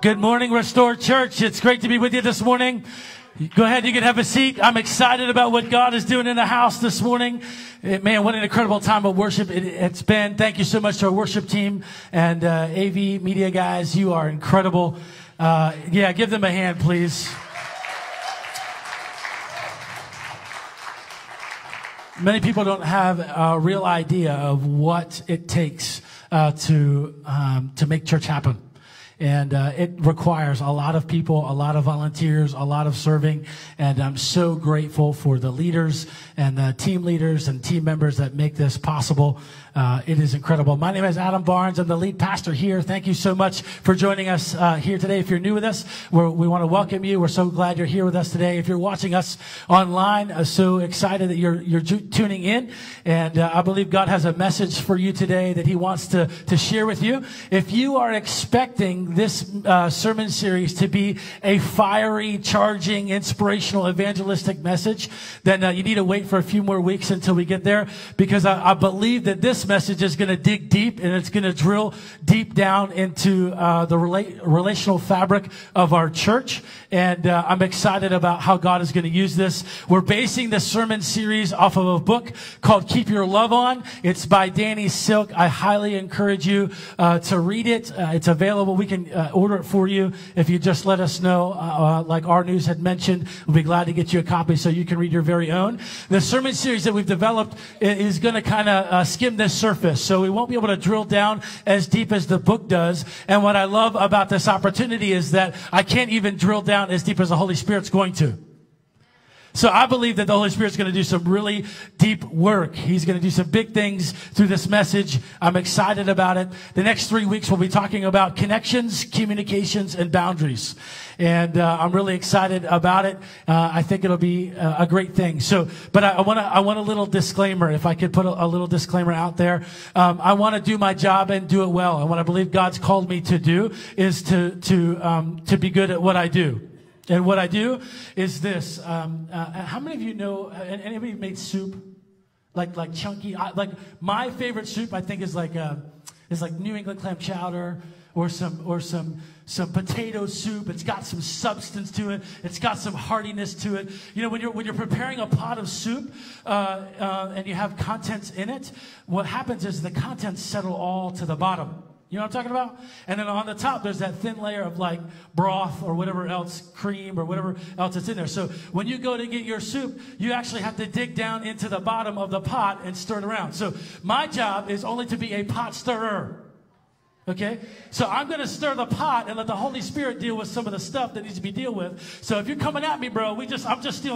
Good morning, Restored Church. It's great to be with you this morning. Go ahead, you can have a seat. I'm excited about what God is doing in the house this morning. Man, what an incredible time of worship it's been. Thank you so much to our worship team and AV media guys. You are incredible. Yeah, give them a hand, please. Many people don't have a real idea of what it takes to make church happen. And it requires a lot of people, a lot of volunteers, a lot of serving. And I'm so grateful for the leaders and the team leaders and team members that make this possible. It is incredible. My name is Adam Barnes. I'm the lead pastor here. Thank you so much for joining us here today. If you're new with us, we want to welcome you. We're so glad you're here with us today. If you're watching us online, so excited that you're tuning in. And I believe God has a message for you today that he wants to share with you. If you are expecting this sermon series to be a fiery, charging, inspirational, evangelistic message, then you need to wait for a few more weeks until we get there, because I believe that this message is going to dig deep and it's going to drill deep down into the relational fabric of our church. And I'm excited about how God is going to use this. We're basing this sermon series off of a book called Keep Your Love On. It's by Danny Silk. I highly encourage you to read it. It's available. We can order it for you if you just let us know. Like our news had mentioned, we'll be glad to get you a copy so you can read your very own. The sermon series that we've developed is going to kind of skim this surface, so we won't be able to drill down as deep as the book does. And what I love about this opportunity is that I can't even drill down as deep as the Holy Spirit's going to. So I believe that the Holy Spirit's going to do some really deep work. He's going to do some big things through this message. I'm excited about it. The next 3 weeks we'll be talking about connections, communications, and boundaries. And I'm really excited about it. I think it'll be a great thing. So, but I want a little disclaimer. If I could put a little disclaimer out there, I want to do my job and do it well. And what I believe God's called me to do is to be good at what I do. And what I do is this. How many of you know, anybody made soup? Like chunky, like my favorite soup, I think, is like New England clam chowder or some potato soup. It's got some substance to it. It's got some heartiness to it. You know, when you're preparing a pot of soup, and you have contents in it, what happens is the contents settle all to the bottom. You know what I'm talking about? And then on the top, there's that thin layer of like broth or whatever else, cream or whatever else is in there. So when you go to get your soup, you actually have to dig down into the bottom of the pot and stir it around. So my job is only to be a pot stirrer. Okay? So I'm going to stir the pot and let the Holy Spirit deal with some of the stuff that needs to be dealt with. So if you're coming at me, bro, I'm just stirring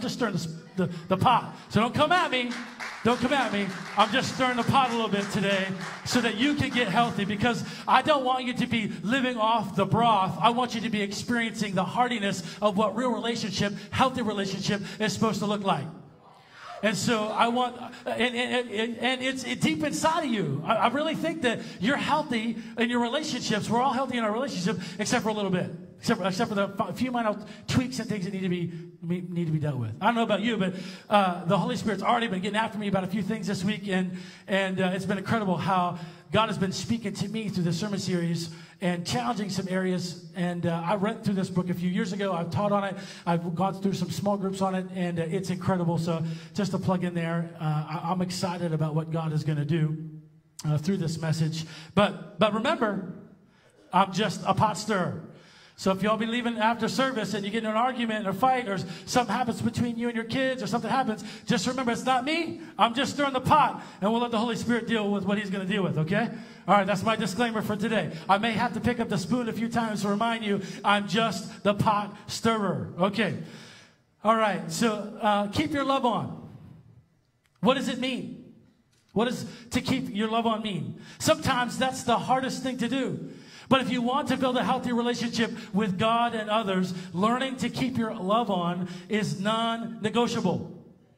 the pot. So don't come at me. Don't come at me. I'm just stirring the pot a little bit today so that you can get healthy, because I don't want you to be living off the broth. I want you to be experiencing the heartiness of what real relationship, healthy relationship is supposed to look like. And so I want, and it's deep inside of you. I really think that you're healthy in your relationships. We're all healthy in our relationship, except for a little bit. Except for the few minor tweaks and things that need to be dealt with. I don't know about you, but the Holy Spirit's already been getting after me about a few things this week, and it's been incredible how God has been speaking to me through the sermon series and challenging some areas. And I read through this book a few years ago. I've taught on it. I've gone through some small groups on it, and it's incredible. So just to plug in there, I'm excited about what God is going to do through this message. But remember, I'm just a pot stirrer. So if y'all be leaving after service and you get in an argument or fight or something happens between you and your kids or something happens, just remember it's not me. I'm just stirring the pot, and we'll let the Holy Spirit deal with what he's going to deal with, okay? All right, that's my disclaimer for today. I may have to pick up the spoon a few times to remind you I'm just the pot stirrer, okay? All right, so keep your love on. What does it mean? What does to keep your love on mean? Sometimes that's the hardest thing to do. But if you want to build a healthy relationship with God and others, learning to keep your love on is non-negotiable.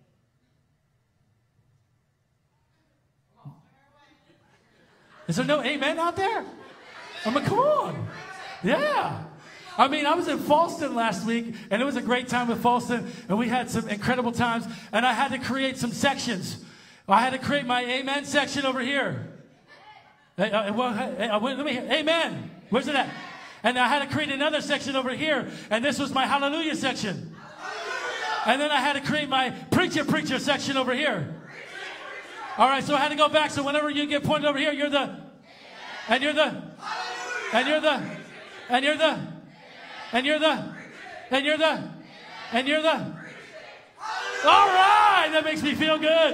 Is there no amen out there? I mean, come on. Yeah. I mean, I was in Fallston last week, and it was a great time with Fallston, and we had some incredible times, and I had to create some sections. I had to create my amen section over here. Let me hear. Amen. Where's it at? And I had to create another section over here. And this was my hallelujah section. And then I had to create my preacher section over here. All right, so I had to go back. So whenever you get pointed over here, you're the, and you're the, and you're the, and you're the, and you're the, and you're the, and you're the. All right, that makes me feel good.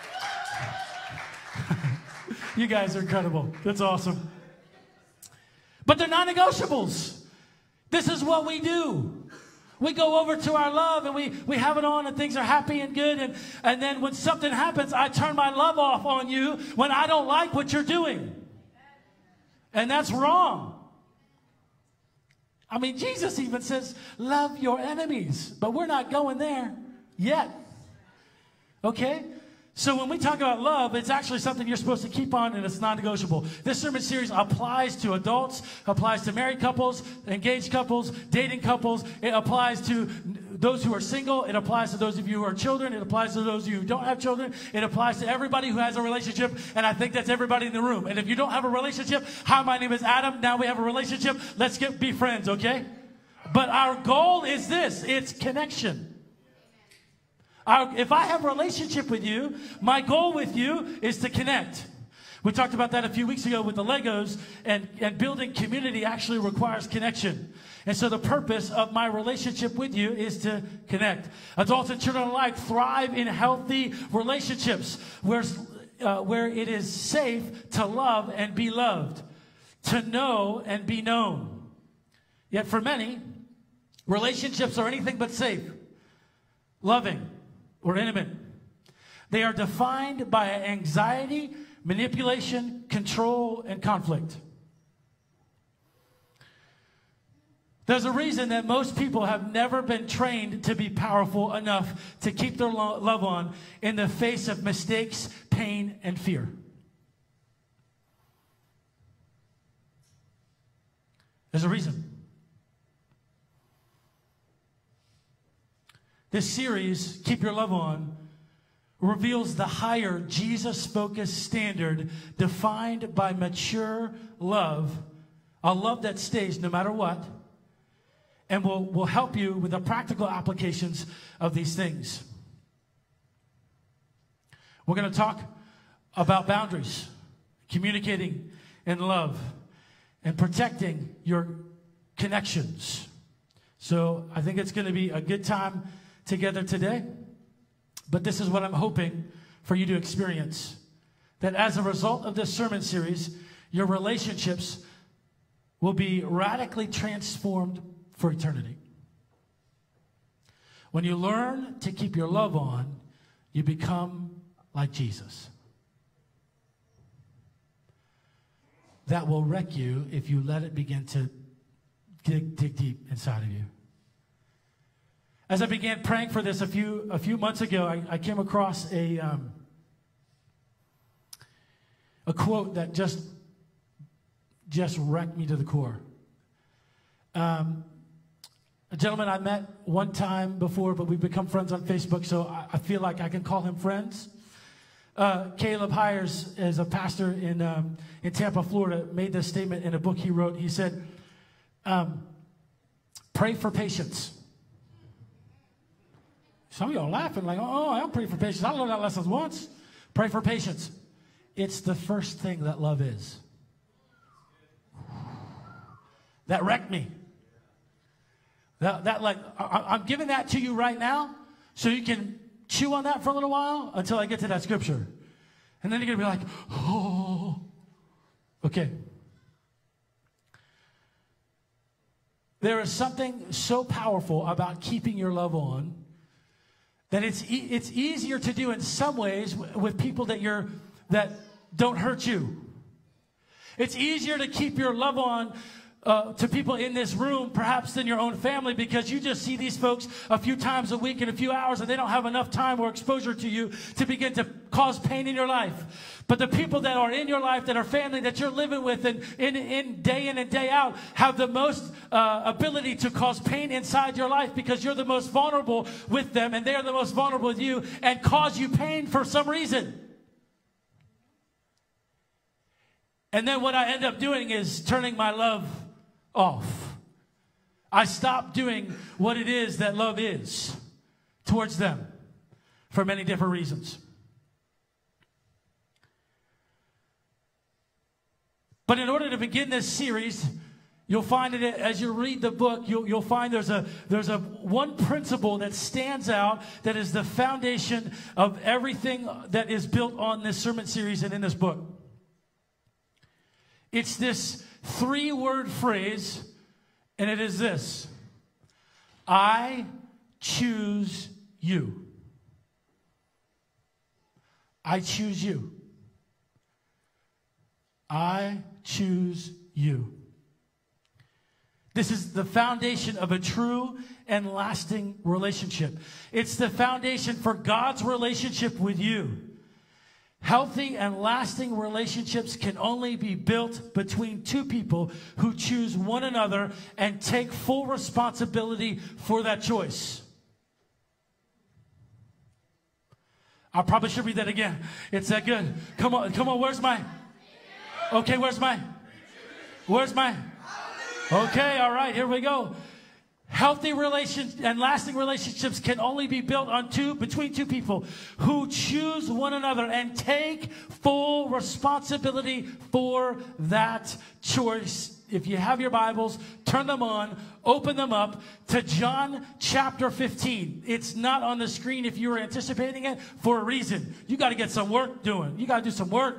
You guys are incredible. That's awesome. But they're non-negotiables. This is what we do. We go over to our love and we have it on and things are happy and good. And then when something happens, I turn my love off on you when I don't like what you're doing. And that's wrong. I mean, Jesus even says, love your enemies. But we're not going there yet. Okay? So when we talk about love, it's actually something you're supposed to keep on, and it's non-negotiable. This sermon series applies to adults, applies to married couples, engaged couples, dating couples. It applies to those who are single. It applies to those of you who are children. It applies to those of you who don't have children. It applies to everybody who has a relationship, and I think that's everybody in the room. And if you don't have a relationship, hi, my name is Adam. Now we have a relationship. Let's be friends, okay? But our goal is this. It's connection. If I have a relationship with you, my goal with you is to connect. We talked about that a few weeks ago with the Legos, and building community actually requires connection. And so the purpose of my relationship with you is to connect. Adults and children alike thrive in healthy relationships where it is safe to love and be loved, to know and be known. Yet for many, relationships are anything but safe, loving, or intimate. They are defined by anxiety, manipulation, control, and conflict. There's a reason that most people have never been trained to be powerful enough to keep their love on in the face of mistakes, pain, and fear. There's a reason. This series, Keep Your Love On, reveals the higher Jesus-focused standard defined by mature love, a love that stays no matter what, and will help you with the practical applications of these things. We're going to talk about boundaries, communicating in love, and protecting your connections. So I think it's going to be a good time together today. But this is what I'm hoping for you to experience. That as a result of this sermon series, your relationships will be radically transformed for eternity. When you learn to keep your love on, you become like Jesus. That will wreck you if you let it begin to dig deep inside of you. As I began praying for this a few months ago, I came across a quote that just wrecked me to the core. A gentleman I met one time before, but we've become friends on Facebook, so I feel like I can call him friends. Caleb Hires is a pastor in Tampa, Florida, made this statement in a book he wrote. He said, pray for patience. Some of y'all are laughing like, oh, I'll pray for patience. I learned that lesson once. Pray for patience. It's the first thing that love is. That wrecked me. I'm giving that to you right now so you can chew on that for a little while until I get to that scripture. And then you're going to be like, oh, okay. There is something so powerful about keeping your love on that it's easier to do in some ways with people that don't hurt you. It's easier to keep your love on to people in this room, perhaps than your own family, because you just see these folks a few times a week in a few hours, and they don't have enough time or exposure to you to begin to cause pain in your life. But the people that are in your life, that are family, that you're living with, and in day in and day out, have the most ability to cause pain inside your life because you're the most vulnerable with them, and they're the most vulnerable with you, and cause you pain for some reason. And then what I end up doing is turning my love off. I stopped doing what it is that love is towards them for many different reasons. But in order to begin this series, you'll find it as you read the book, you'll find there's a one principle that stands out that is the foundation of everything that is built on this sermon series and in this book. It's this 3-word phrase, and it is this: I choose you. I choose you. I choose you. This is the foundation of a true and lasting relationship. It's the foundation for God's relationship with you. Healthy and lasting relationships can only be built between two people who choose one another and take full responsibility for that choice. I probably should read that again. It's that good. Come on, where's my... Okay, where's my... Okay, all right, here we go. Healthy relations and lasting relationships can only be built between two people who choose one another and take full responsibility for that choice. If you have your Bibles, turn them on, open them up to John chapter 15. It's not on the screen if you were anticipating it for a reason. You got to get some work doing. You got to do some work.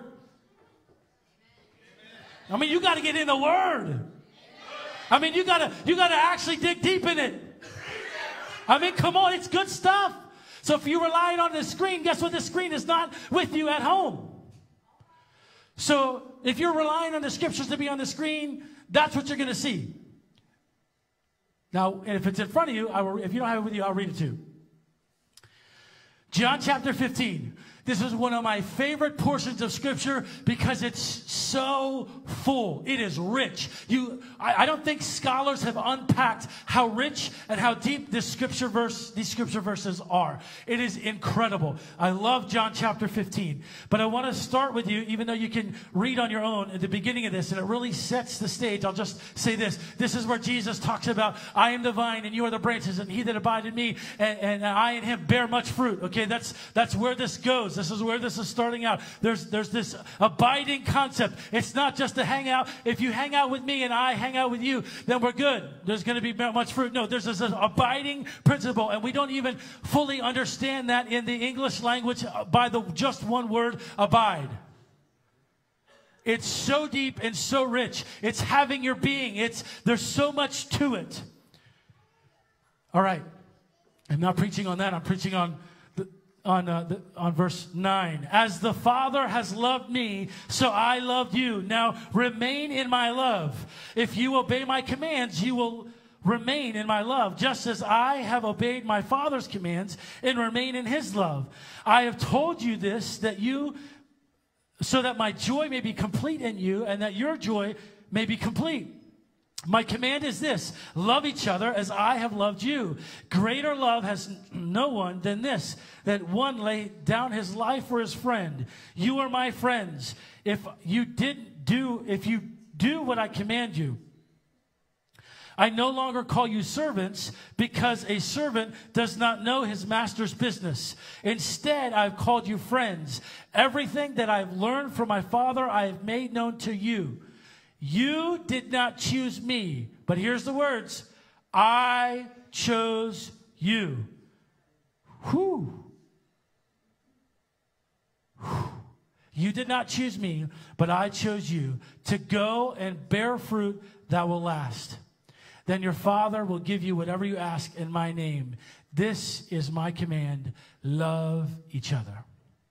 I mean, you got to get in the Word. I mean, you gotta actually dig deep in it. I mean, come on, it's good stuff. So if you're relying on the screen, guess what? The screen is not with you at home. So if you're relying on the scriptures to be on the screen, that's what you're going to see. Now, if it's in front of you, if you don't have it with you, I'll read it to you. John chapter 15. This is one of my favorite portions of Scripture because it's so full. It is rich. I don't think scholars have unpacked how rich and how deep these scripture verses are. It is incredible. I love John chapter 15. But I want to start with you, even though you can read on your own at the beginning of this, and it really sets the stage. I'll just say this. This is where Jesus talks about, I am the vine and you are the branches, and he that abide in me and I in him bear much fruit. Okay, that's where this goes. This is where this is starting out. There's this abiding concept. It's not just to hang out. If you hang out with me and I hang out with you, then we're good. There's going to be much fruit. No, there's this abiding principle, and we don't even fully understand that in the English language by the just one word, abide. It's so deep and so rich. It's having your being. There's so much to it. All right. I'm not preaching on that. I'm preaching on verse 9. As the Father has loved me, so I loved you. Now remain in my love. If you obey my commands, you will remain in my love, just as I have obeyed my Father's commands and remain in his love. I have told you this, so that my joy may be complete in you, and that your joy may be complete. My command is this: love each other as I have loved you. Greater love has no one than this, that one lay down his life for his friend. You are my friends if you do what I command you. I no longer call you servants, because a servant does not know his master's business. Instead, I've called you friends. Everything that I've learned from my Father I have made known to you. You did not choose me, but here's the words: I chose you. Whew. Whew. You did not choose me, but I chose you to go and bear fruit that will last. Then your Father will give you whatever you ask in my name. This is my command: love each other.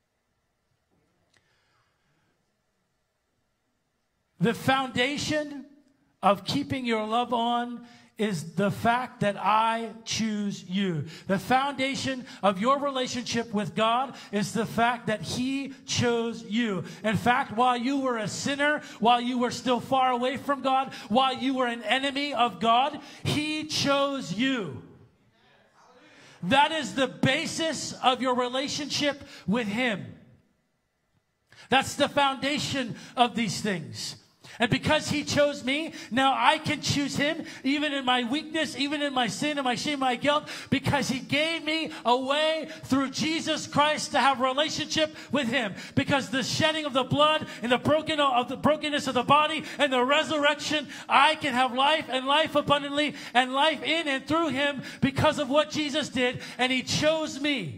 The foundation of keeping your love on is the fact that I choose you. The foundation of your relationship with God is the fact that he chose you. In fact, while you were a sinner, while you were still far away from God, while you were an enemy of God, he chose you. That is the basis of your relationship with him. That's the foundation of these things. And because he chose me, now I can choose him, even in my weakness, even in my sin and my shame, my guilt, because he gave me a way through Jesus Christ to have a relationship with him. Because the shedding of the blood and the brokenness of the body and the resurrection, I can have life and life abundantly and life in and through him because of what Jesus did. And he chose me.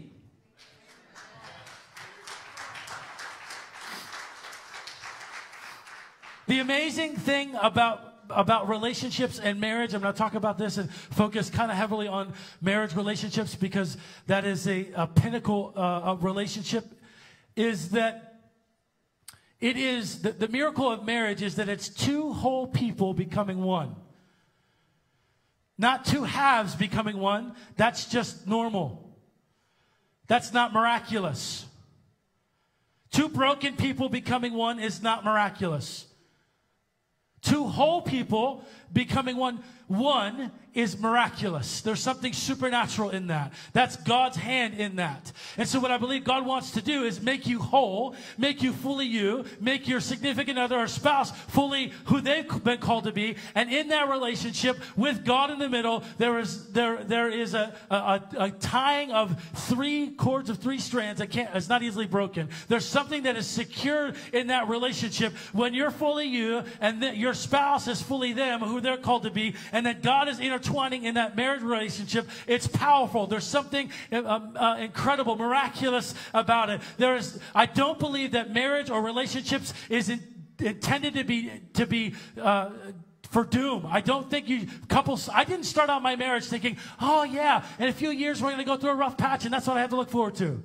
The amazing thing about relationships and marriage, I'm going to talk about this and focus kind of heavily on marriage relationships because that is a pinnacle of relationship, is that it is, the miracle of marriage is that it's two whole people becoming one. Not two halves becoming one. That's just normal. That's not miraculous. Two broken people becoming one is not miraculous. Two whole people becoming one is miraculous. There's something supernatural in that. That's God's hand in that. And so what I believe God wants to do is make you whole, make you fully you, make your significant other or spouse fully who they've been called to be. And in that relationship with God in the middle, there is a tying of three cords of three strands that it's not easily broken. There's something that is secure in that relationship when you're fully you and your spouse is fully them, who they're called to be, and that God is intertwining in that marriage relationship. It's powerful. There's something incredible, miraculous about it. I don't believe that marriage or relationships is intended to be for doom. I don't think I didn't start out my marriage thinking, oh yeah, in a few years we're going to go through a rough patch and that's what I have to look forward to.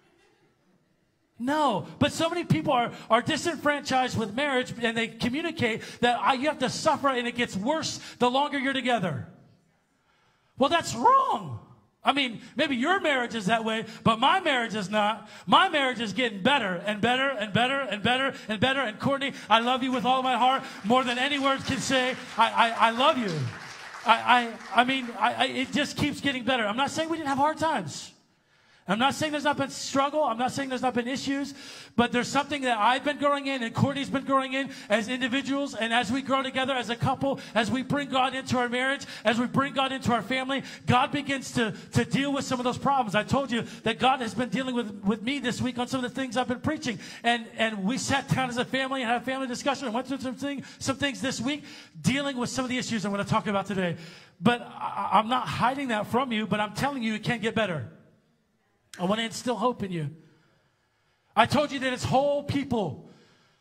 No, but so many people are disenfranchised with marriage, and they communicate that you have to suffer and it gets worse the longer you're together. Well, that's wrong. I mean, maybe your marriage is that way, but my marriage is not. My marriage is getting better and better and better and better and better. And Courtney, I love you with all my heart, more than any words can say. I love you. I mean, it just keeps getting better. I'm not saying we didn't have hard times. I'm not saying there's not been struggle. I'm not saying there's not been issues. But there's something that I've been growing in and Courtney's been growing in as individuals. And as we grow together as a couple, as we bring God into our marriage, as we bring God into our family, God begins to deal with some of those problems. I told you that God has been dealing with me this week on some of the things I've been preaching. And we sat down as a family and had a family discussion and went through some things this week dealing with some of the issues I'm going to talk about today. But I'm not hiding that from you, but I'm telling you it can't get better. I want to instill hope in you. I told you that it's whole people.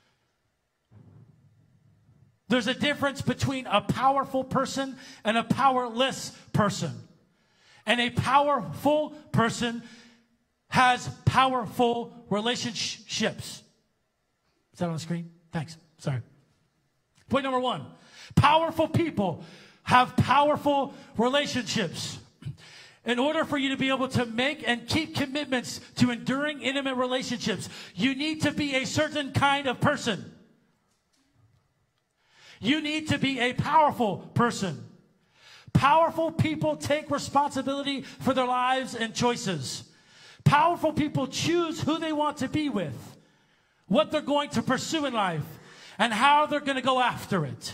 There's a difference between a powerful person and a powerless person. And a powerful person has powerful relationships. Is that on the screen? Thanks. Sorry. Point number one. Powerful people have powerful relationships. In order for you to be able to make and keep commitments to enduring intimate relationships, you need to be a certain kind of person. You need to be a powerful person. Powerful people take responsibility for their lives and choices. Powerful people choose who they want to be with, what they're going to pursue in life, and how they're going to go after it.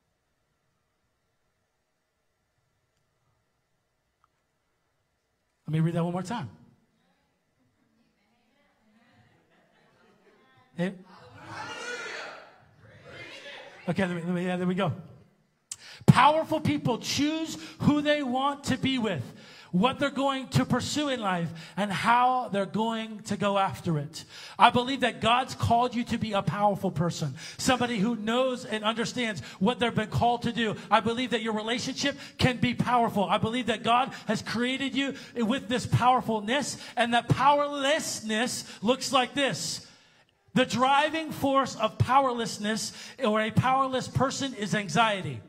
Let me read that one more time. Hey. Okay, there we go. Powerful people choose who they want to be with, what they're going to pursue in life, and how they're going to go after it. I believe that God's called you to be a powerful person, somebody who knows and understands what they've been called to do. I believe that your relationship can be powerful. I believe that God has created you with this powerfulness, and that powerlessness looks like this. The driving force of powerlessness or a powerless person is anxiety.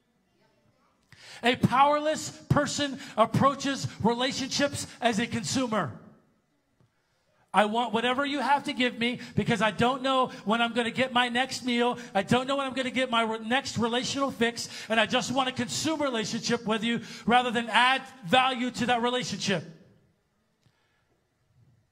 A powerless person approaches relationships as a consumer. I want whatever you have to give me because I don't know when I'm going to get my next meal. I don't know when I'm going to get my next relational fix. And I just want to consume a relationship with you rather than add value to that relationship.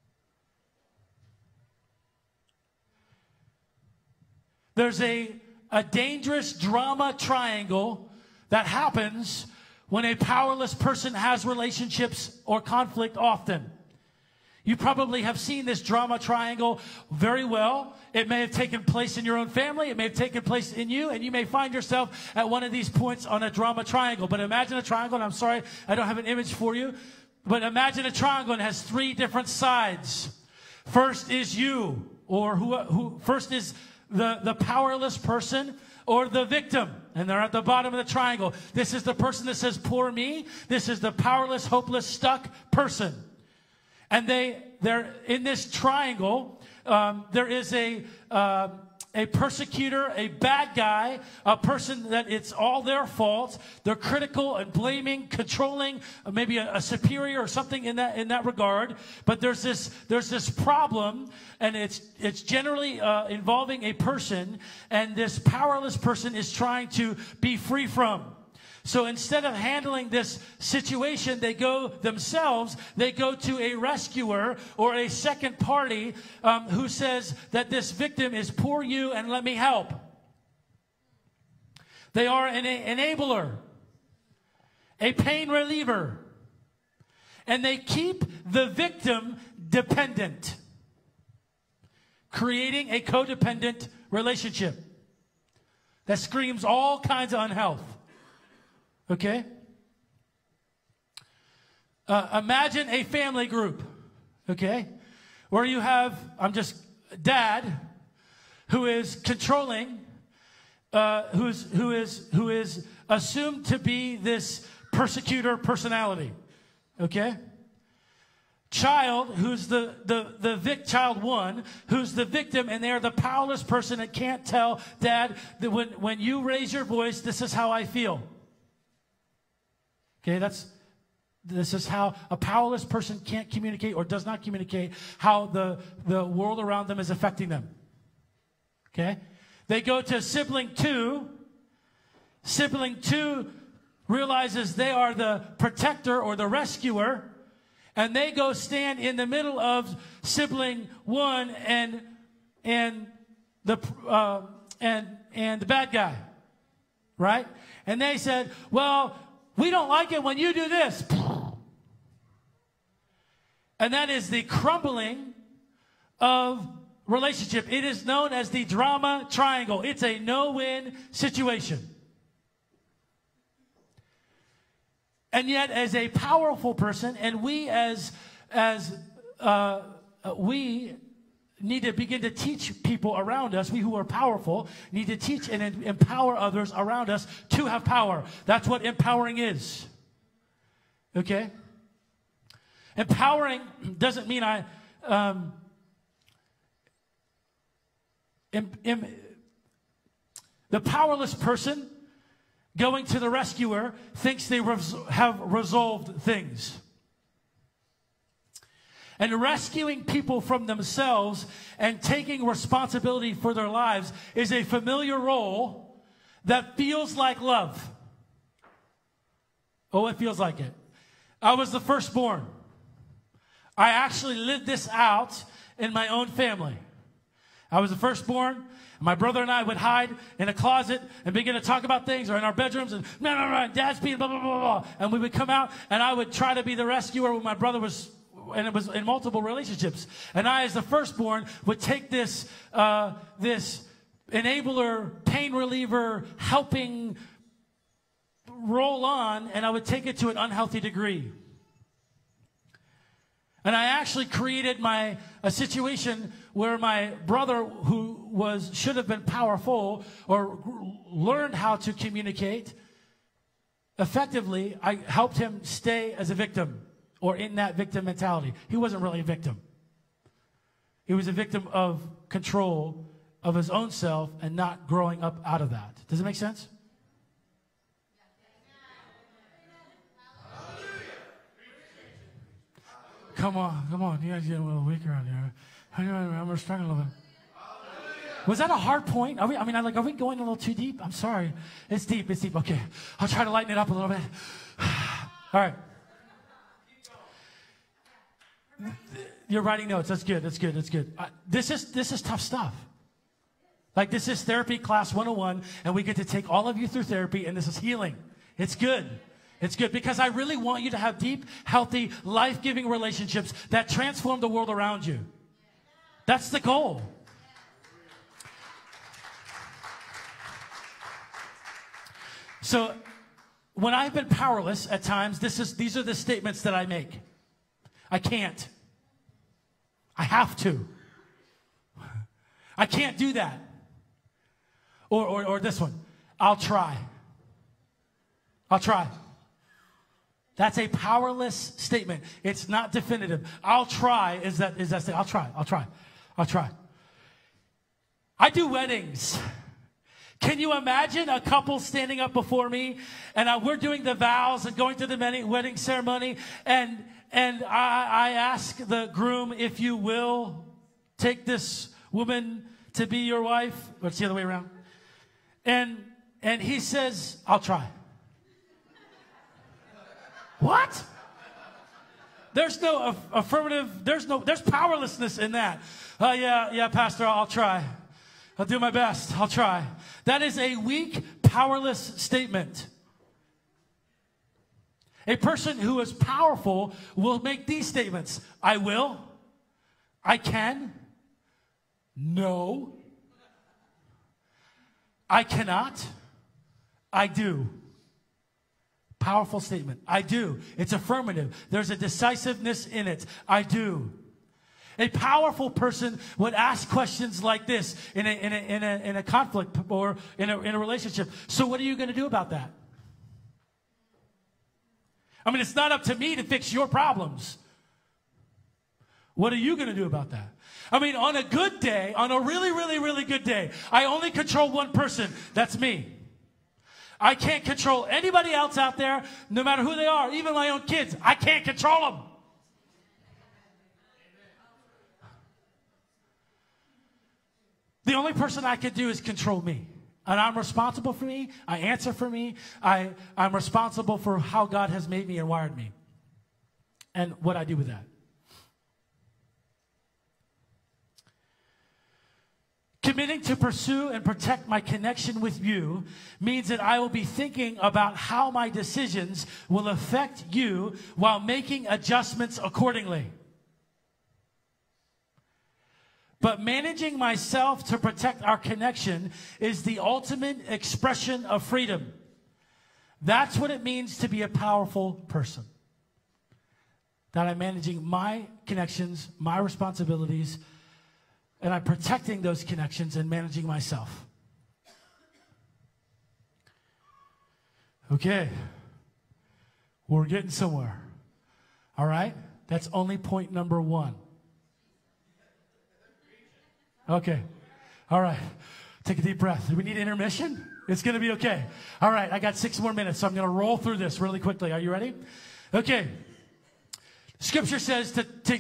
There's a a dangerous drama triangle that happens when a powerless person has relationships or conflict often. You probably have seen this drama triangle very well. It may have taken place in your own family. It may have taken place in you, and you may find yourself at one of these points on a drama triangle. But imagine a triangle, and I'm sorry, I don't have an image for you, but imagine a triangle and it has three different sides. First is you, or first is the powerless person or the victim, and they're at the bottom of the triangle. This is the person that says, poor me. This is the powerless, hopeless, stuck person. And they're in this triangle. There is a persecutor, a bad guy, a person that it's all their fault. They're critical and blaming, controlling, maybe a superior or something in that regard. But there's this problem, and it's generally involving a person, and this powerless person is trying to be free from. So instead of handling this situation, they go to a rescuer or a second party who says that this victim is poor you and let me help. They are an enabler, a pain reliever, and they keep the victim dependent, creating a codependent relationship that screams all kinds of unhealth. Okay? Imagine a family group, okay, where you have, dad, who is controlling, who is assumed to be this persecutor personality, okay? Child, who's child one, who's the victim, and they're the powerless person that can't tell dad that when you raise your voice, this is how I feel. Okay, this is how a powerless person can't communicate or does not communicate how the world around them is affecting them. Okay? They go to sibling two. Sibling two realizes they are the protector or the rescuer, and they go stand in the middle of sibling one and the bad guy. Right? And they said, well, we don't like it when you do this. And that is the crumbling of relationship. It is known as the drama triangle. It's a no-win situation. And yet, as a powerful person, and we we need to begin to teach people around us, we who are powerful, need to teach and empower others around us to have power. That's what empowering is. Okay? Empowering doesn't mean the powerless person going to the rescuer thinks they have resolved things. And rescuing people from themselves and taking responsibility for their lives is a familiar role that feels like love. Oh, it feels like it. I was the firstborn. I actually lived this out in my own family. I was the firstborn. My brother and I would hide in a closet and begin to talk about things, or in our bedrooms, and no, Dad's being blah, blah, blah, blah. And we would come out, and I would try to be the rescuer when my brother was, and it was in multiple relationships. And I, as the firstborn, would take this enabler, pain reliever, helping roll on, and I would take it to an unhealthy degree. And I actually created a situation where my brother, who should have been powerful or learned how to communicate effectively, I helped him stay as a victim or in that victim mentality. He wasn't really a victim. He was a victim of control of his own self and not growing up out of that. Does it make sense? Come on. You guys get a little weak around here. I'm struggling a little bit. Was that a hard point? Are we going a little too deep? I'm sorry. It's deep. Okay. I'll try to lighten it up a little bit. All right. You're writing notes. That's good. This is tough stuff. Like, this is therapy class 101, and we get to take all of you through therapy, and this is healing. It's good. It's good because I really want you to have deep, healthy, life-giving relationships that transform the world around you. That's the goal. So when I've been powerless at times, these are the statements that I make. I can't. I have to. I can't do that. Or this one. I'll try. I'll try. That's a powerless statement. It's not definitive. I'll try is that statement. I'll try. I do weddings. Can you imagine a couple standing up before me and we're doing the vows and going through the wedding ceremony and I ask the groom if you will take this woman to be your wife? Or it's the other way around. And he says, I'll try. What? There's no affirmative, there's powerlessness in that. Yeah, Pastor, I'll try. I'll do my best. I'll try. That is a weak, powerless statement. A person who is powerful will make these statements. I will. I can. No. I cannot. I do. Powerful statement. I do. It's affirmative. There's a decisiveness in it. I do. A powerful person would ask questions like this in a conflict or in a relationship. So what are you going to do about that? I mean, it's not up to me to fix your problems. What are you going to do about that? I mean, on a good day, on a really, really, really good day, I only control one person. That's me. I can't control anybody else out there, no matter who they are, even my own kids. I can't control them. The only person I can do is control me. And I'm responsible for me. I answer for me. I'm responsible for how God has made me and wired me. And what I do with that. Committing to pursue and protect my connection with you means that I will be thinking about how my decisions will affect you while making adjustments accordingly. But managing myself to protect our connection is the ultimate expression of freedom. That's what it means to be a powerful person. That I'm managing my connections, my responsibilities, and I'm protecting those connections and managing myself. Okay. We're getting somewhere. All right? That's only point number 1. Okay. All right. Take a deep breath. Do we need intermission? It's going to be okay. All right. I got 6 more minutes, so I'm going to roll through this really quickly. Are you ready? Okay. Scripture says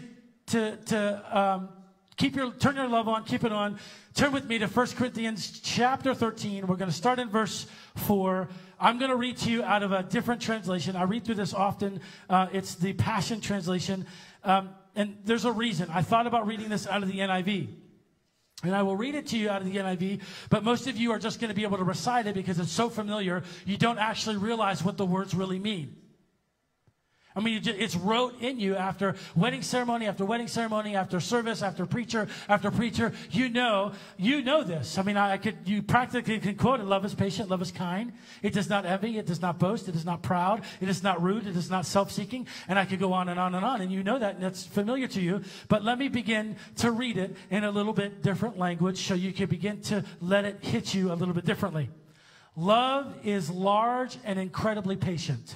turn your love on, keep it on. Turn with me to 1 Corinthians chapter 13. We're going to start in verse 4. I'm going to read to you out of a different translation. I read through this often. It's the Passion Translation. And there's a reason. I thought about reading this out of the NIV. And I will read it to you out of the NIV, but most of you are just going to be able to recite it because it's so familiar, you don't actually realize what the words really mean. I mean, it's wrote in you after wedding ceremony, after service, after preacher, you know this. I mean, you practically can quote it. Love is patient, love is kind. It does not envy, it does not boast, it is not proud, it is not rude, it is not self-seeking. And I could go on and on and on, and you know that, and that's familiar to you. But let me begin to read it in a little bit different language so you can begin to let it hit you a little bit differently. Love is large and incredibly patient.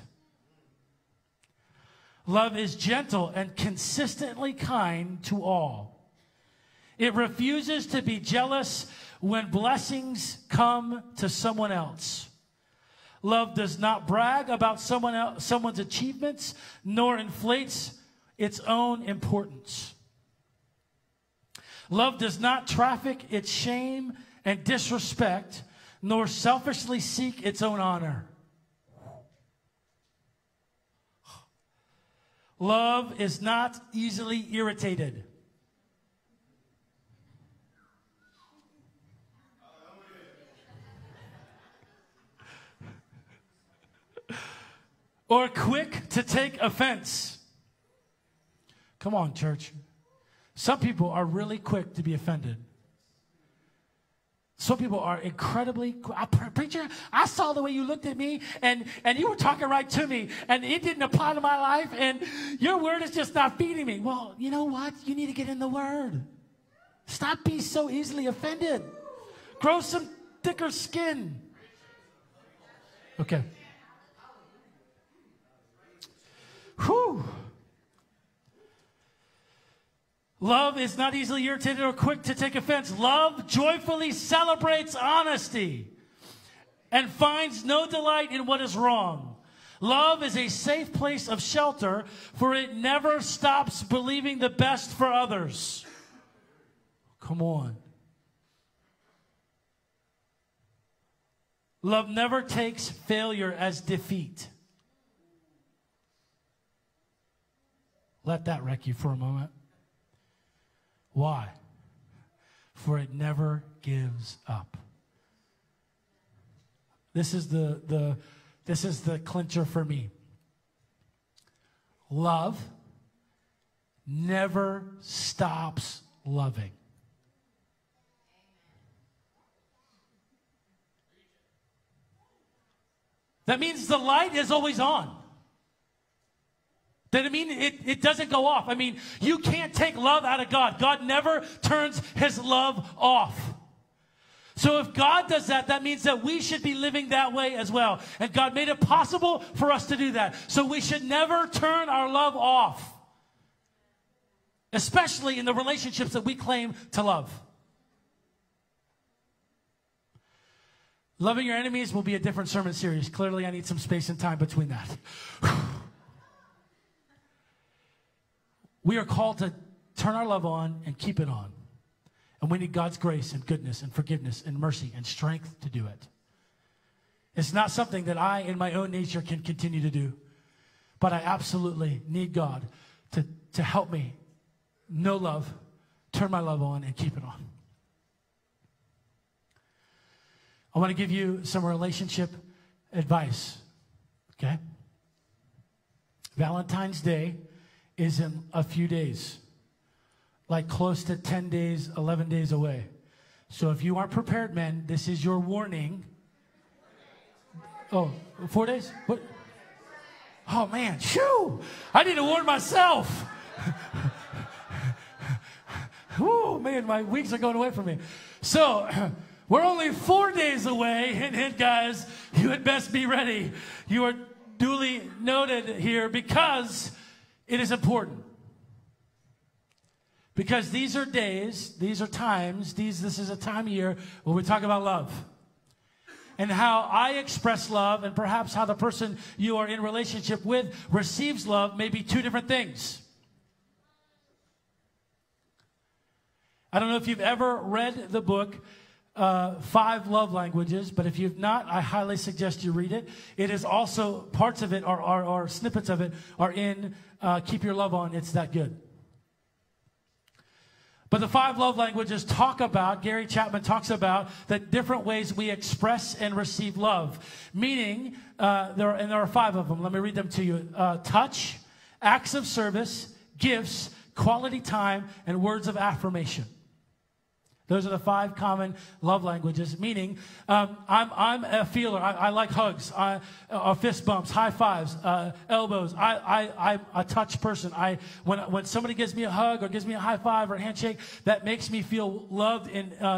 Love is gentle and consistently kind to all. It refuses to be jealous when blessings come to someone else. Love does not brag about someone's achievements, nor inflates its own importance. Love does not traffic its shame and disrespect, nor selfishly seek its own honor. Love is not easily irritated. or quick to take offense? Come on, church. Some people are really quick to be offended. Some people are incredibly, preacher, I saw the way you looked at me, and you were talking right to me, and it didn't apply to my life, and your word is just not feeding me. Well, you know what? You need to get in the word. Stop being so easily offended. Grow some thicker skin. Okay. Whew. Love is not easily irritated or quick to take offense. Love joyfully celebrates honesty and finds no delight in what is wrong. Love is a safe place of shelter, for it never stops believing the best for others. Come on. Love never takes failure as defeat. Let that wreck you for a moment. Why? For it never gives up. This is the clincher for me. Love never stops loving. That means the light is always on. That mean it doesn't go off. I mean, you can't take love out of God. God never turns his love off. So if God does that, that means that we should be living that way as well. And God made it possible for us to do that. So we should never turn our love off. Especially in the relationships that we claim to love. Loving your enemies will be a different sermon series. Clearly, I need some space and time between that. We are called to turn our love on and keep it on. And we need God's grace and goodness and forgiveness and mercy and strength to do it. It's not something that I, in my own nature, can continue to do. But I absolutely need God to help me know love, turn my love on, and keep it on. I want to give you some relationship advice, okay? Valentine's Day is in a few days, like close to 10 days, 11 days away. So if you aren't prepared, men, this is your warning. Oh, 4 days? What? Oh, man, shoo! I need to warn myself. Oh, man, my weeks are going away from me. So we're only 4 days away, and guys, you had best be ready. You are duly noted here because it is important. Because these are days, these are times, this is a time of year where we talk about love. And how I express love and perhaps how the person you are in relationship with receives love may be two different things. I don't know if you've ever read the book 5 Love Languages, but if you've not, I highly suggest you read it. It is also, parts of it or snippets of it are in Keep Your Love On. It's that good. But the 5 love languages talk about, Gary Chapman talks about the different ways we express and receive love. Meaning, there are 5 of them. Let me read them to you. Touch, acts of service, gifts, quality time, and words of affirmation. Those are the 5 common love languages, meaning I'm a feeler. I like hugs, fist bumps, high fives, elbows. I'm a touch person. When somebody gives me a hug or gives me a high five or a handshake, that makes me feel loved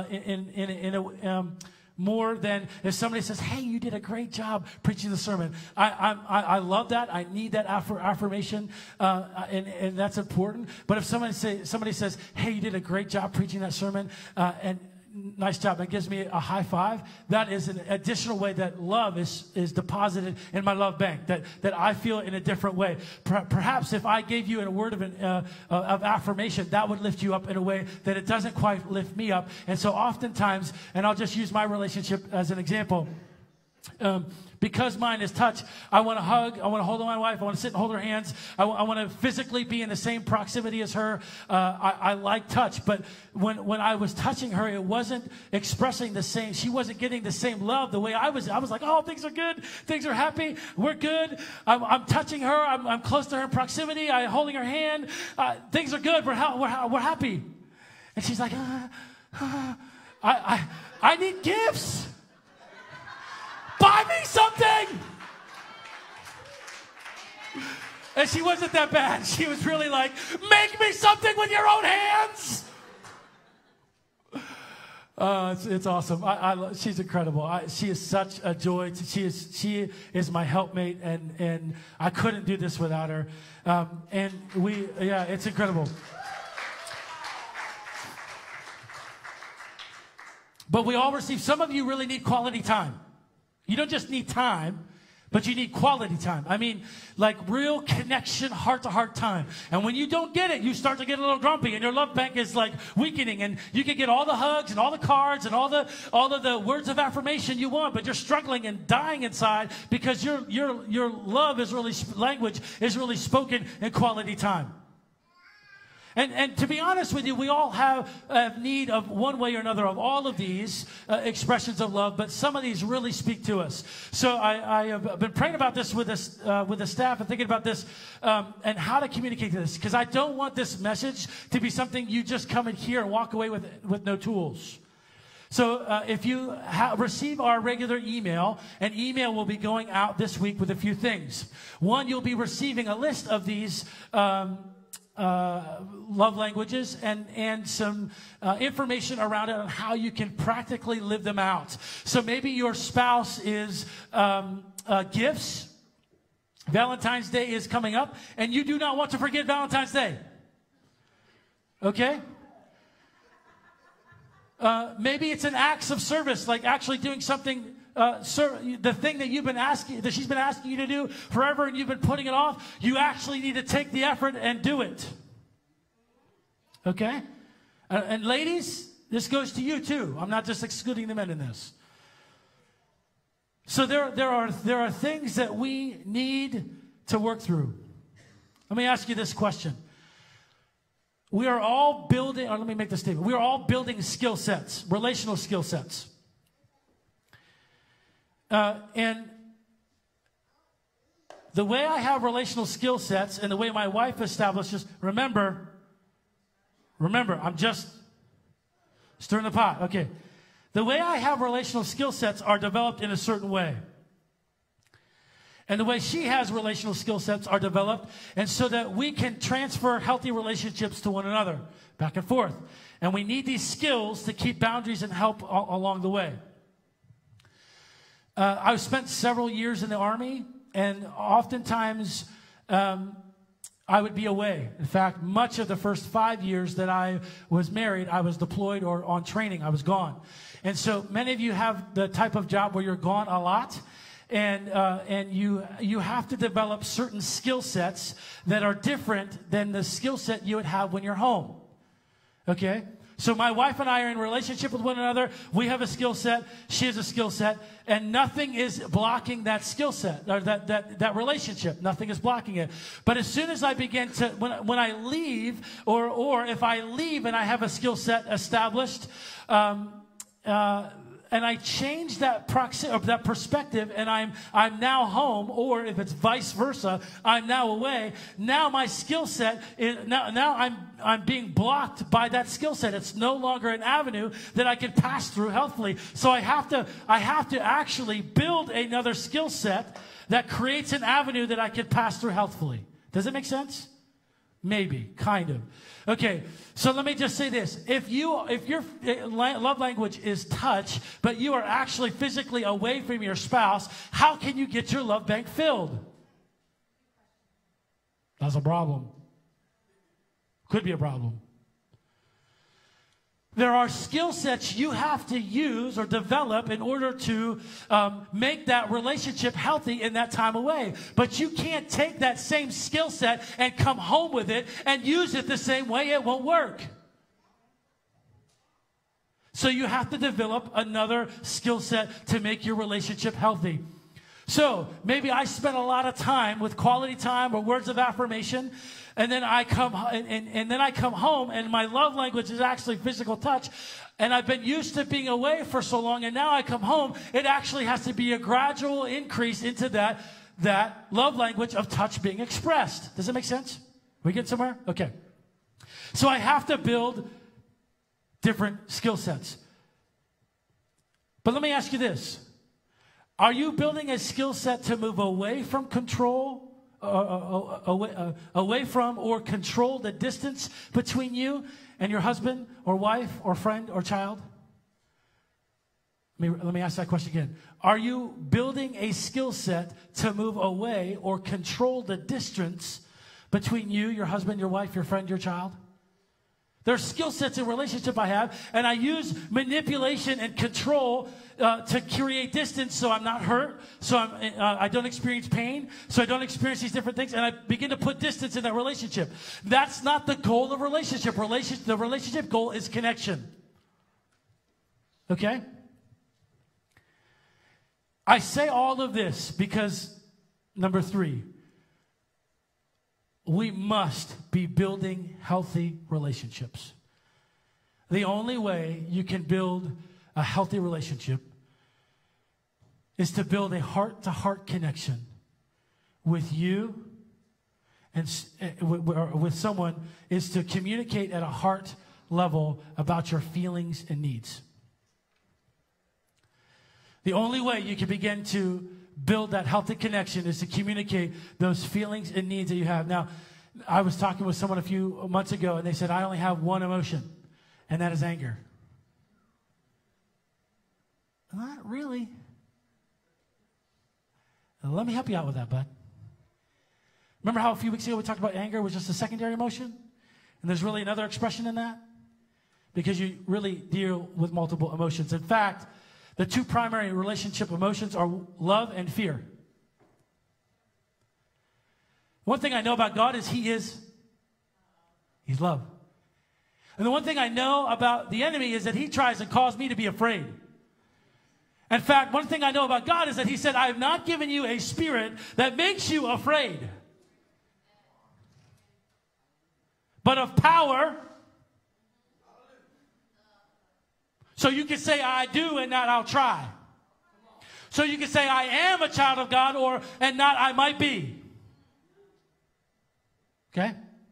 more than if somebody says, "Hey, you did a great job preaching the sermon." I love that. I need that affirmation, and that's important. But if somebody says, "Hey, you did a great job preaching that sermon," and nice job, and gives me a high five, that is an additional way that love is deposited in my love bank, that I feel in a different way. Perhaps if I gave you a word of affirmation, that would lift you up in a way that it doesn't quite lift me up. And so oftentimes, and I'll just use my relationship as an example, Because mine is touch, I want to hug, I want to hold on my wife, I want to sit and hold her hands, I want to physically be in the same proximity as her. I like touch, but when I was touching her, it wasn't expressing the same, she wasn't getting the same love the way I was. I was like, oh, things are good, things are happy, we're good, I'm touching her, I'm close to her in proximity, I'm holding her hand, things are good, we're happy. And she's like, I need gifts. Buy me something! And she wasn't that bad. She was really like, make me something with your own hands! It's awesome. She's incredible. She is such a joy. She is my helpmate, and I couldn't do this without her. It's incredible. But we all receive, some of you really need quality time. You don't just need time, but you need quality time. I mean, like real connection, heart-to-heart time. And when you don't get it, you start to get a little grumpy, and your love bank is like weakening, and you can get all the hugs and all the cards and all of the words of affirmation you want, but you're struggling and dying inside because your love is really, language is really spoken in quality time. And to be honest with you, we all have need of one way or another of all of these expressions of love, but some of these really speak to us. So I have been praying about this with the staff and thinking about this and how to communicate this, because I don't want this message to be something you just come in here and walk away with no tools. So if you receive our regular email, an email will be going out this week with a few things. One, you'll be receiving a list of these love languages and some information around it on how you can practically live them out. So maybe your spouse is gifts. Valentine's Day is coming up, and you do not want to forget Valentine's Day. Okay? Maybe it's an acts of service, like actually doing something. The thing that she's been asking you to do forever, and you've been putting it off, you actually need to take the effort and do it. Okay? And ladies, this goes to you too. I'm not just excluding the men in this. So there are things that we need to work through. Let me ask you this question. We are all building, or let me make this statement. We are all building skill sets, relational skill sets. And the way I have relational skill sets and the way my wife establishes, remember, I'm just stirring the pot. Okay. The way I have relational skill sets are developed in a certain way. And the way she has relational skill sets are developed, and so that we can transfer healthy relationships to one another, back and forth. And we need these skills to keep boundaries and help along the way. I've spent several years in the Army, and oftentimes I would be away. In fact, much of the first 5 years that I was married, I was deployed or on training. I was gone. And so many of you have the type of job where you're gone a lot, and you have to develop certain skill sets that are different than the skill set you would have when you're home. Okay? So my wife and I are in a relationship with one another. We have a skill set. She has a skill set. And nothing is blocking that skill set, or that relationship. Nothing is blocking it. But as soon as I begin to, when I leave, or if I leave and I have a skill set established, and I change that perspective, and I'm now home, or if it's vice versa, I'm now away. Now my skill set is now I'm being blocked by that skill set. It's no longer an avenue that I can pass through healthfully. So I have to actually build another skill set that creates an avenue that I can pass through healthfully. Does it make sense? Maybe, kind of. Okay, so let me just say this. If your love language is touch, but you are actually physically away from your spouse, how can you get your love bank filled? That's a problem. Could be a problem. There are skill sets you have to use or develop in order to make that relationship healthy in that time away. But you can't take that same skill set and come home with it and use it the same way. It won't work. So you have to develop another skill set to make your relationship healthy. So maybe I spend a lot of time with quality time or words of affirmation, and then I come and then I come home, and my love language is actually physical touch. And I've been used to being away for so long, and now I come home. It actually has to be a gradual increase into that love language of touch being expressed. Does that make sense? We get somewhere? Okay. So I have to build different skill sets. But let me ask you this. Are you building a skill set to move away from control, away from or control the distance between you and your husband or wife or friend or child? Let me ask that question again. Are you building a skill set to move away or control the distance between you, your husband, your wife, your friend, your child? There's skill sets in relationship I have, and I use manipulation and control to create distance so I'm not hurt, so I don't experience pain, so I don't experience these different things, and I begin to put distance in that relationship. That's not the goal of relationship. The relationship goal is connection. Okay? I say all of this because, number 3, we must be building healthy relationships. The only way you can build a healthy relationship is to build a heart-to-heart connection with you and with someone, is to communicate at a heart level about your feelings and needs. The only way you can begin to build that healthy connection is to communicate those feelings and needs that you have. Now, I was talking with someone a few months ago, and they said, I only have one emotion, and that is anger. Not really. Let me help you out with that, bud. Remember how a few weeks ago we talked about anger was just a secondary emotion? And there's really another expression in that? Because you really deal with multiple emotions. In fact, the 2 primary relationship emotions are love and fear. One thing I know about God is He's love. And the one thing I know about the enemy is that he tries to cause me to be afraid. In fact, one thing I know about God is that He said, I have not given you a spirit that makes you afraid, but of power. So you can say, I do, and not I'll try. So you can say, I am a child of God, and not I might be. Okay?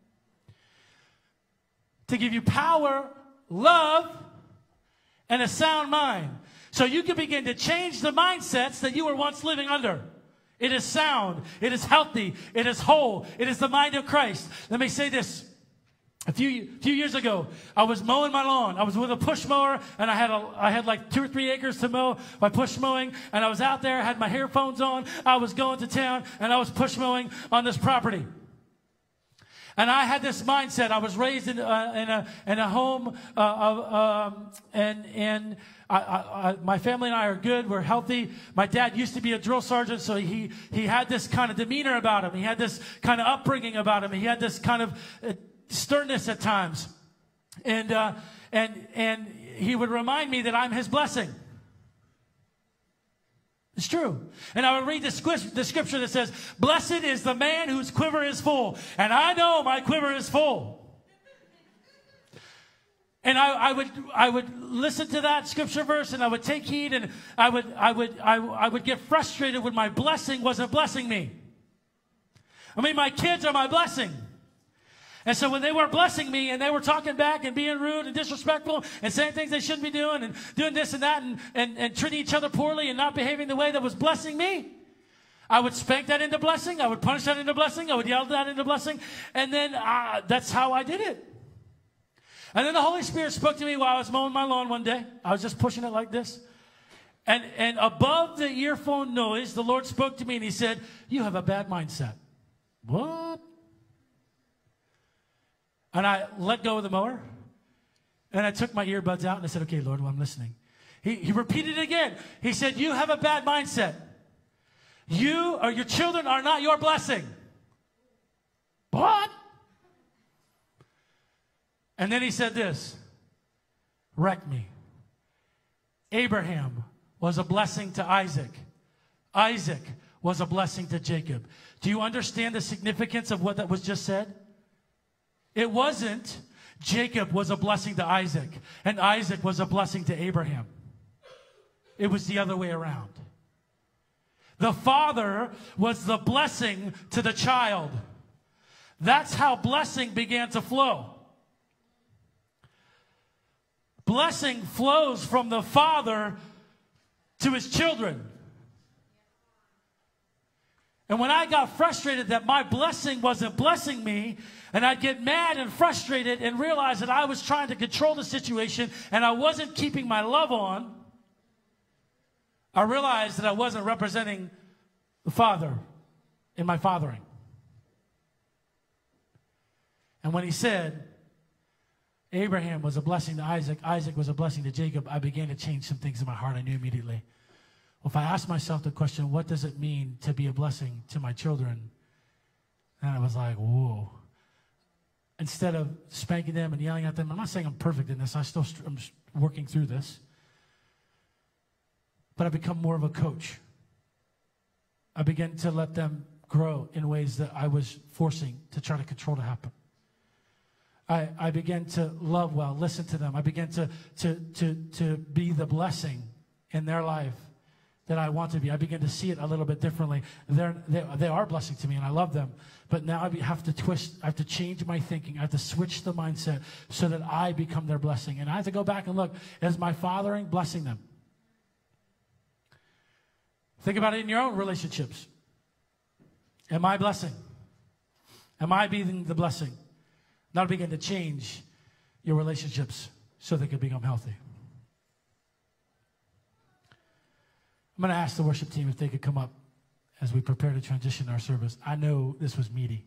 To give you power, love, and a sound mind. So you can begin to change the mindsets that you were once living under. It is sound. It is healthy. It is whole. It is the mind of Christ. Let me say this. A few years ago, I was mowing my lawn. I was with a push mower, and I had like 2 or 3 acres to mow by push mowing, and I was out there, I had my earphones on, I was going to town, and I was push mowing on this property. And I had this mindset. I was raised in a home my family and I are good. We're healthy. My dad used to be a drill sergeant, so he had this kind of demeanor about him. He had this kind of upbringing about him. He had this kind of sternness at times, and he would remind me that I'm his blessing. It's true. And I would read the scripture that says, blessed is the man whose quiver is full. And I know my quiver is full. And I would listen to that scripture verse, and I would take heed, and I would get frustrated when my blessing wasn't blessing me. I mean, my kids are my blessing. And so when they weren't blessing me, and they were talking back and being rude and disrespectful and saying things they shouldn't be doing and doing this and that and treating each other poorly and not behaving the way that was blessing me, I would spank that into blessing. I would punish that into blessing. I would yell that into blessing. And then that's how I did it. And then the Holy Spirit spoke to me while I was mowing my lawn one day. I was just pushing it like this. And above the earphone noise, the Lord spoke to me, and He said, you have a bad mindset. What? And I let go of the mower, and I took my earbuds out, and I said, okay, Lord, well, I'm listening. He repeated it again. He said, you have a bad mindset. You or your children are not your blessing. What? And then He said this, wreck me. Abraham was a blessing to Isaac. Isaac was a blessing to Jacob. Do you understand the significance of what that was just said? It wasn't Jacob was a blessing to Isaac and Isaac was a blessing to Abraham. It was the other way around. The father was the blessing to the child. That's how blessing began to flow. Blessing flows from the father to his children. And when I got frustrated that my blessing wasn't blessing me, and I'd get mad and frustrated and realize that I was trying to control the situation and I wasn't keeping my love on, I realized that I wasn't representing the Father in my fathering. And when he said Abraham was a blessing to Isaac, Isaac was a blessing to Jacob, I began to change some things in my heart. I knew immediately. Well, if I asked myself the question, what does it mean to be a blessing to my children? And I was like, whoa. Instead of spanking them and yelling at them, I'm not saying I'm perfect in this. I'm working through this. But I become more of a coach. I began to let them grow in ways that I was forcing to try to control to happen. I began to love well, listen to them. I began to be the blessing in their life that I want to be. I began to see it a little bit differently. They are a blessing to me, and I love them. But now I have to change my thinking. I have to switch the mindset so that I become their blessing. And I have to go back and look, is my fathering blessing them? Think about it in your own relationships. Am I blessing? Am I being the blessing? Now begin to change your relationships so they can become healthy. I'm going to ask the worship team if they could come up as we prepare to transition our service. I know this was meaty.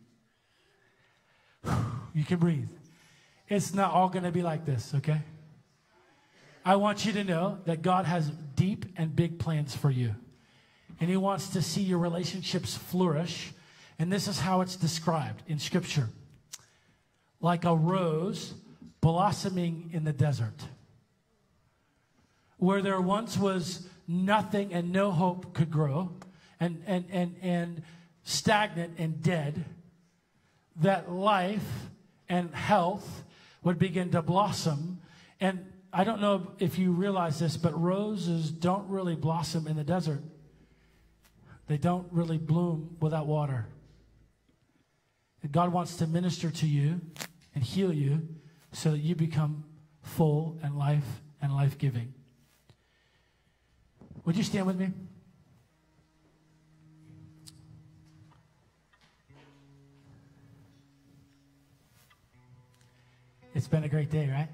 You can breathe. It's not all going to be like this, okay? I want you to know that God has deep and big plans for you. And he wants to see your relationships flourish. And this is how it's described in Scripture. Like a rose blossoming in the desert. Where there once was nothing and no hope could grow. And stagnant and dead. That life and health would begin to blossom. And I don't know if you realize this, but roses don't really blossom in the desert. They don't really bloom without water. And God wants to minister to you and heal you so that you become full and life-giving. Would you stand with me? It's been a great day, right?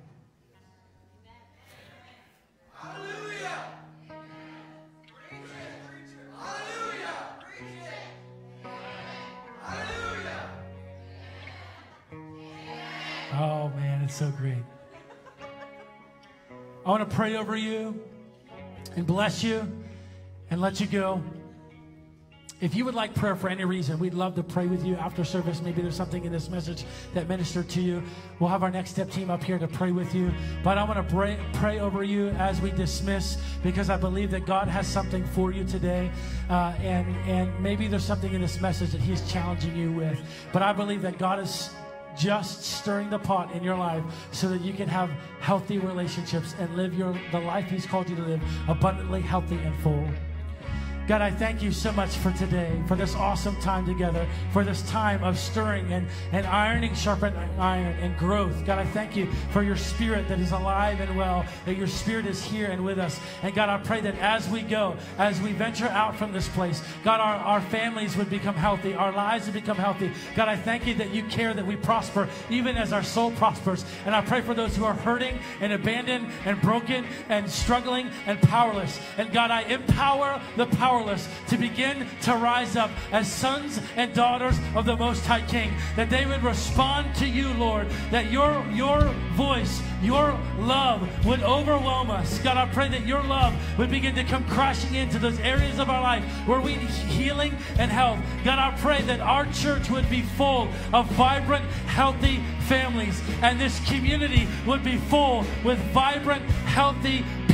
Oh, man, it's so great. I want to pray over you and bless you and let you go. If you would like prayer for any reason, we'd love to pray with you after service. Maybe there's something in this message that ministered to you. We'll have our Next Step team up here to pray with you. But I want to pray over you as we dismiss, because I believe that God has something for you today. And maybe there's something in this message that he's challenging you with. But I believe that God is just stirring the pot in your life so that you can have healthy relationships and live the life he's called you to live, abundantly healthy and full. God, I thank you so much for today, for this awesome time together, for this time of stirring and ironing, sharpened iron, and growth. God, I thank you for your spirit that is alive and well, that your spirit is here and with us. And God, I pray that as we go, as we venture out from this place, God, our families would become healthy, our lives would become healthy. God, I thank you that you care that we prosper, even as our soul prospers. And I pray for those who are hurting and abandoned and broken and struggling and powerless. And God, I empower the powerless to begin to rise up as sons and daughters of the Most High King, that they would respond to you, Lord, that your voice, your love would overwhelm us. God, I pray that your love would begin to come crashing into those areas of our life where we need healing and health. God, I pray that our church would be full of vibrant, healthy families, and this community would be full with vibrant, healthy people.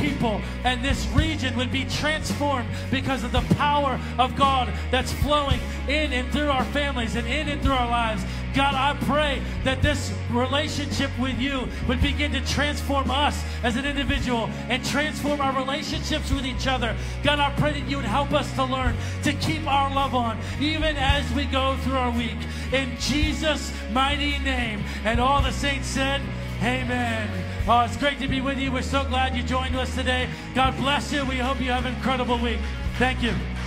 people and this region would be transformed because of the power of God that's flowing in and through our families and in and through our lives. God, I pray that this relationship with you would begin to transform us as an individual and transform our relationships with each other. God, I pray that you would help us to learn to keep our love on, even as we go through our week. In Jesus' mighty name. And all the saints said, amen. Oh, it's great to be with you. We're so glad you joined us today. God bless you. We hope you have an incredible week. Thank you.